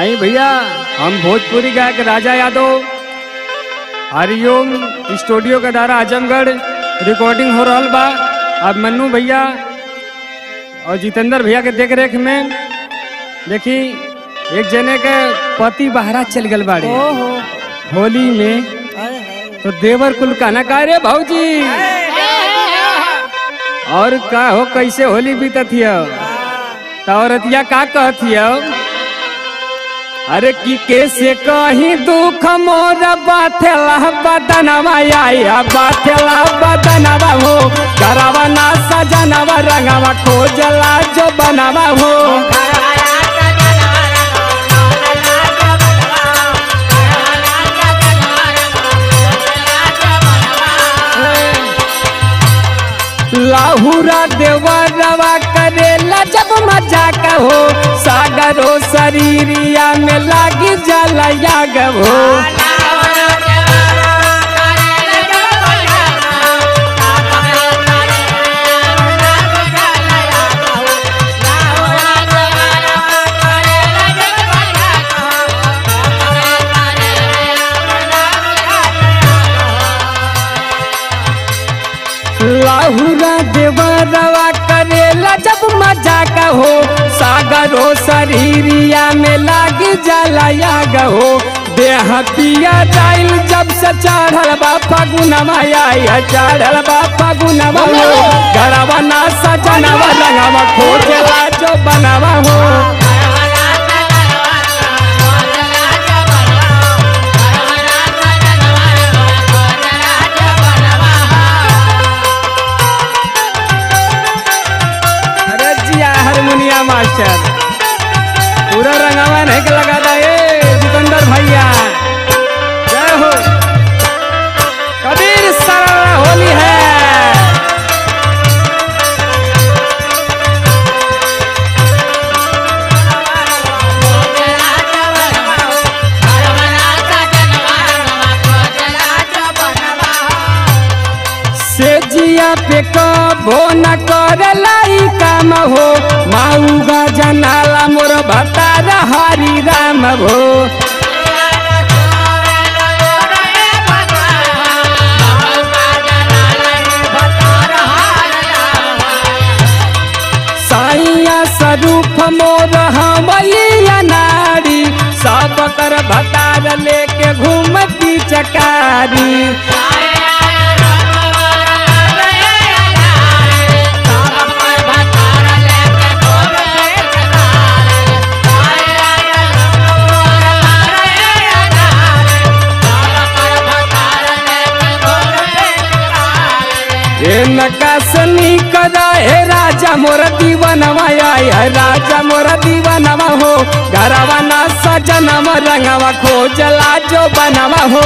आई भैया, हम भोजपुरी गायक राजा यादव हरिओम स्टूडियो के द्वारा आजमगढ़ रिकॉर्डिंग हो रहा बा। अब मन्नू भैया और जितेंद्र भैया के देख रेख में देखी एक जने के पति बाहरा चल गल बाड़े होली में, तो देवर कुल कहना का रे भाऊजी और का हो कैसे होली बीतत हिय, औरतिया का कहत हिय, अरे की कैसे कहीं दुख मोर बाथेला बदनवा आया बाथेला बदनवा हो, घरवा ना सजनवा रंगवा खोजला जो बनवा हो। लाहुरा देवरवा करेला जब मजाक हो, सागरो शरीरिया में लागी जलया गो। लाहुरा देवरवा करेला जब मजाक हो, सागरो शरीरिया में लागी जलया गो। देह पिया जाइल जब से चढ़ल बा फगुनवा आया चढ़ल बा फगुनवा हो, घरवा ना सजनवा रंगवा खोजला जो बनवा हो। हारमोनिया मास्टर पूरा रंगावा नहीं के लगा था ये जितेंद्र भैया, जय हो कबीर सारा होली है। सेजिया पे कबो न करला काम हो, माऊगा जनाला मोर भतार हरि राम हो। साइया स्वरूप मोर हमैया नारी, सब कर भतार लेके घूमती चकारी। नकासनी कदा हे राजा मोर दीवानवा आया राजा मोर दीवानवा हो, घरवा ना सजनवा रंगवा खोजला जो बनवा हो।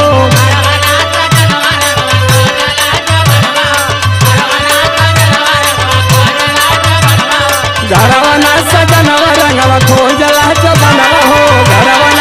घरवा ना सजनवा रंगवा खोजला जो बनवा हो, घरवा